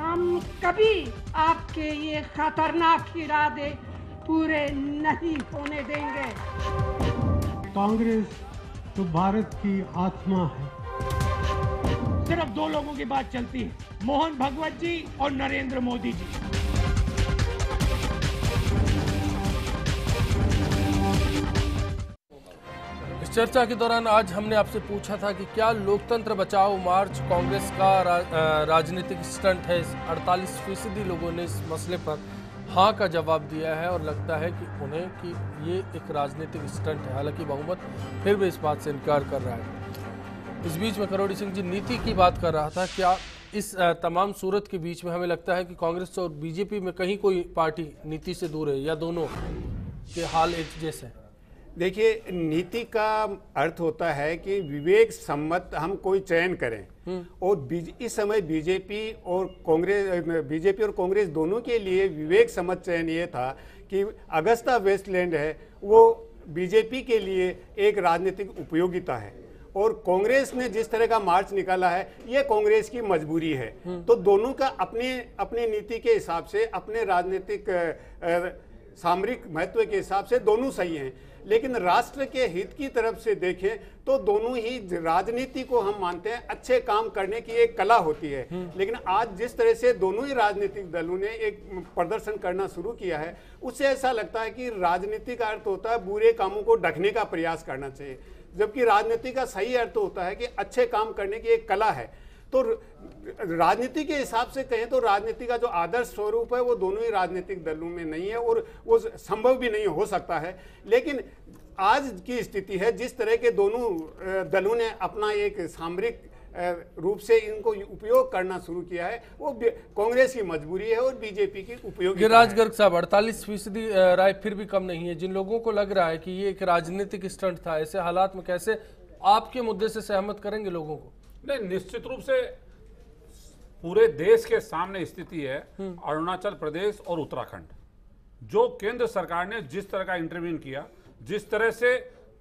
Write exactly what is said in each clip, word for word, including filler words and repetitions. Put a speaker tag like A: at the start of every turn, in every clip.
A: हम कभी आपके ये खतरनाक इरादे पूरे नहीं होने देंगे।
B: कांग्रेस तो भारत की आत्मा है।
C: सिर्फ दो लोगों की बात चलती है, मोहन भगवत जी और नरेंद्र मोदी जी।
D: इस चर्चा के दौरान आज हमने आपसे पूछा था कि क्या लोकतंत्र बचाओ मार्च कांग्रेस का रा, राजनीतिक स्टंट है। अड़तालीस फीसदी लोगों ने इस मसले पर हाँ का जवाब दिया है और लगता है कि उन्हें कि ये एक राजनीतिक स्टंट है। हालांकि बहुमत फिर भी इस बात से इनकार कर रहा है। इस बीच में करोड़ी सिंह जी नीति की बात कर रहा था। क्या इस तमाम सूरत के बीच में हमें लगता है कि कांग्रेस और बीजेपी में कहीं कोई पार्टी नीति से दूर है या दोनों के हाल एक जैसे हैं?
E: देखिए, नीति का अर्थ होता है कि विवेक सम्मत हम कोई चयन करें और इस समय बीजेपी और कांग्रेस बीजेपी और कांग्रेस दोनों के लिए विवेक सम्मत चयन ये था कि अगस्ता वेस्टलैंड है वो बीजेपी के लिए एक राजनीतिक उपयोगिता है और कांग्रेस ने जिस तरह का मार्च निकाला है ये कांग्रेस की मजबूरी है। तो दोनों का अपने अपनी नीति के हिसाब से, अपने राजनीतिक सामरिक महत्व के हिसाब से दोनों सही हैं, लेकिन राष्ट्र के हित की तरफ से देखें तो दोनों ही राजनीति को हम मानते हैं अच्छे काम करने की एक कला होती है। लेकिन आज जिस तरह से दोनों ही राजनीतिक दलों ने एक प्रदर्शन करना शुरू किया है उससे ऐसा लगता है कि राजनीति का अर्थ होता है बुरे कामों को ढकने का प्रयास करना चाहिए, जबकि राजनीति का सही अर्थ होता है कि अच्छे काम करने की एक कला है। तो राजनीति के हिसाब से कहें तो राजनीति का जो आदर्श स्वरूप है वो दोनों ही राजनीतिक दलों में नहीं है और वो संभव भी नहीं हो सकता है। लेकिन आज की स्थिति है जिस तरह के दोनों दलों ने अपना एक सामरिक रूप से इनको उपयोग करना शुरू किया है वो कांग्रेस की मजबूरी है और बीजेपी की उपयोगिता है।
D: गिरिराज गर्ग साहब, अड़तालीस फीसदी राय फिर भी कम नहीं है। जिन लोगों को लग रहा है कि ये एक राजनीतिक स्टंट था, ऐसे हालात में कैसे आपके मुद्दे से सहमत करेंगे लोगों को?
F: नहीं, निश्चित रूप से पूरे देश के सामने स्थिति है अरुणाचल प्रदेश और उत्तराखंड, जो केंद्र सरकार ने जिस तरह का इंटरवीन किया, जिस तरह से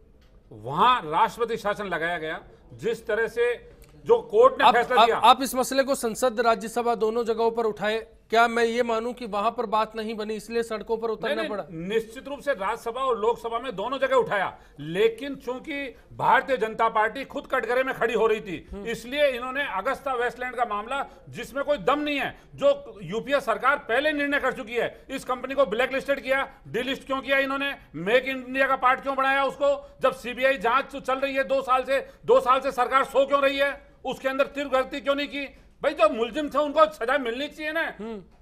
F: वहां राष्ट्रपति शासन लगाया गया, जिस तरह से जो कोर्ट ने फैसला दिया।
D: आप इस मसले को संसद राज्यसभा दोनों जगहों पर उठाए, क्या मैं ये मानूं कि वहां पर बात नहीं बनी इसलिए सड़कों पर उतरना पड़ा?
F: निश्चित रूप से राज्यसभा और लोकसभा में दोनों जगह उठाया, लेकिन चूंकि भारतीय जनता पार्टी खुद कटघरे में खड़ी हो रही थी इसलिए इन्होंने अगस्ता वेस्टलैंड का मामला, जिसमें कोई दम नहीं है, जो यूपीए सरकार पहले निर्णय कर चुकी है, इस कंपनी को ब्लैक लिस्टेड किया। डिलिस्ट क्यों किया इन्होंने? मेक इन इंडिया का पार्ट क्यों बनाया उसको? जब सीबीआई जांच चल रही है दो साल से, दो साल से सरकार सो क्यों रही है? उसके अंदर तीव्र गलती क्यों नहीं की? भाई जो मुलजिम थे उनको सजा मिलनी चाहिए ना।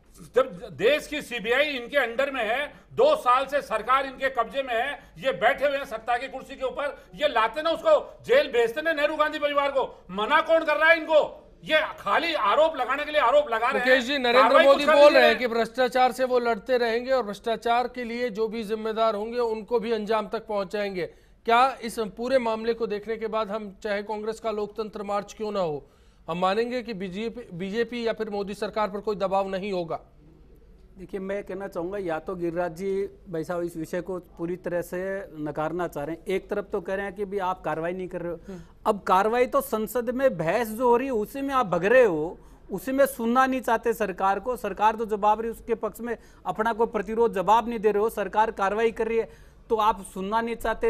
F: जब देश की सीबीआई इनके अंडर में है, दो साल से सरकार इनके कब्जे में है, ये बैठे हुए हैं सत्ता की कुर्सी के ऊपर, ये लाते ना उसको जेल भेजते ना नेहरू गांधी परिवार को। मना कौन कर रहा है इनको? ये खाली आरोप लगाने के लिए आरोप लगा रहे हैं।
D: मुकेश जी, नरेंद्र मोदी बोल रहे हैं कि भ्रष्टाचार से वो लड़ते रहेंगे और भ्रष्टाचार के लिए जो भी जिम्मेदार होंगे उनको भी अंजाम तक पहुंचाएंगे। क्या इस पूरे मामले को देखने के बाद हम चाहे कांग्रेस का लोकतंत्र मार्च क्यों ना हो, हम मानेंगे कि बीजेपी बीजेपी या फिर मोदी सरकार पर कोई दबाव नहीं होगा?
G: देखिए, मैं कहना चाहूँगा, या तो गिरिराज जी भाई साहब इस विषय को पूरी तरह से नकारना चाह रहे हैं। एक तरफ तो कह रहे हैं कि भी आप कार्रवाई नहीं कर रहे हो, अब कार्रवाई तो संसद में बहस जो हो रही है उसी में आप भग रहे हो, उसी में सुनना नहीं चाहते सरकार को। सरकार तो जवाब रही, उसके पक्ष में अपना कोई प्रतिरोध जवाब नहीं दे रहे हो, सरकार कार्रवाई कर रही है तो आप सुनना नहीं चाहते।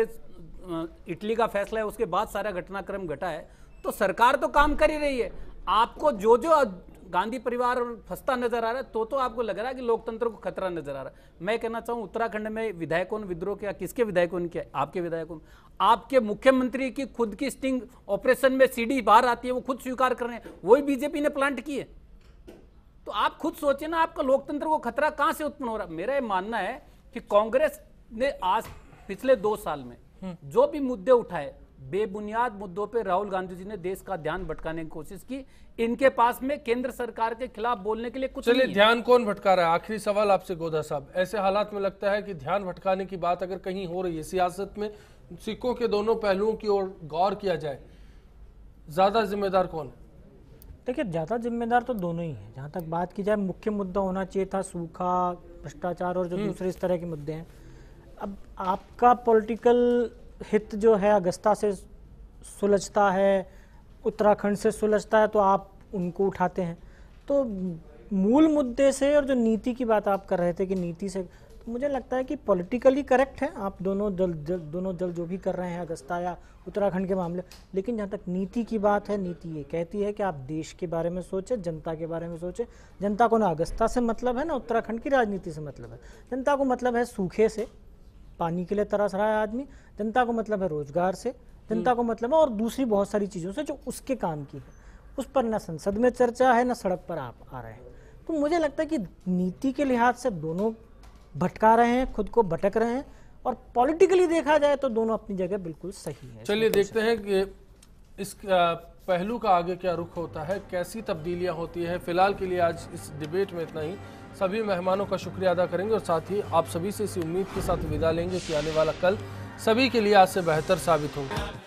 G: इटली का फैसला है, उसके बाद सारा घटनाक्रम घटा है, तो सरकार तो काम कर ही रही है। आपको जो जो गांधी परिवार फंसता नजर आ रहा है तो तो आपको लग रहा है कि लोकतंत्र को खतरा नजर आ रहा है। मैं कहना चाहूं, उत्तराखंड में विधायकों ने विद्रोह किया, किसके विधायकों ने किया? आपके विधायकों। आपके मुख्यमंत्री की खुद की स्टिंग ऑपरेशन में सीडी बाहर आती है, वो खुद स्वीकार कर रहे हैं, वही बीजेपी ने प्लांट की है। तो आप खुद सोचिए ना, आपका लोकतंत्र को खतरा कहां से उत्पन्न हो रहा है? मेरा ये मानना है कि कांग्रेस ने आज पिछले दो साल में जो भी मुद्दे उठाए, बेबुनियाद मुद्दों पे राहुल गांधी जी ने देश का ध्यान भटकाने की कोशिश की। इनके पास में केंद्र सरकार के खिलाफ बोलने के लिए कुछ नहीं है।
D: ध्यान कौन भटका रहा है? आखिरी सवाल आपसे गोधा साहब, ऐसे हालात में लगता है कि ध्यान भटकाने की बात अगर कहीं हो रही है, सियासत में सिक्कों के दोनों पहलुओं की ओर गौर किया जाए, ज्यादा जिम्मेदार कौन है?
H: देखिए, ज्यादा जिम्मेदार तो दोनों ही है। जहां तक बात की जाए, मुख्य मुद्दा होना चाहिए था सूखा, भ्रष्टाचार और जो दूसरे इस तरह के मुद्दे हैं। अब आपका पॉलिटिकल हित जो है अगस्ता से सुलझता है, उत्तराखंड से सुलझता है, तो आप उनको उठाते हैं। तो मूल मुद्दे से और जो नीति की बात आप कर रहे थे कि नीति से, तो मुझे लगता है कि पॉलिटिकली करेक्ट है आप दोनों दल, दल दोनों दल जो भी कर रहे हैं अगस्ता या उत्तराखंड के मामले, लेकिन जहाँ तक नीति की बात है, नीति ये कहती है कि आप देश के बारे में सोचें, जनता के बारे में सोचें। जनता को ना अगस्ता से मतलब है ना उत्तराखंड की राजनीति से मतलब है। जनता को मतलब है सूखे से, पानी के लिए तरस रहा है आदमी, जनता को मतलब है रोजगार से, जनता को मतलब है और दूसरी बहुत सारी चीज़ों से जो उसके काम की है। उस पर ना संसद में चर्चा है ना सड़क पर आप आ रहे हैं। तो मुझे लगता है कि नीति के लिहाज से दोनों भटका रहे हैं, खुद को भटक रहे हैं, और पॉलिटिकली देखा जाए तो दोनों अपनी जगह बिल्कुल सही है।
D: चलिए देखते हैं कि इस पहलू का आगे क्या रुख होता है, कैसी तब्दीलियां होती हैं। फिलहाल के लिए आज इस डिबेट में इतना ही। सभी मेहमानों का शुक्रिया अदा करेंगे और साथ ही आप सभी से इसी उम्मीद के साथ विदा लेंगे कि आने वाला कल सभी के लिए आज से बेहतर साबित होगा।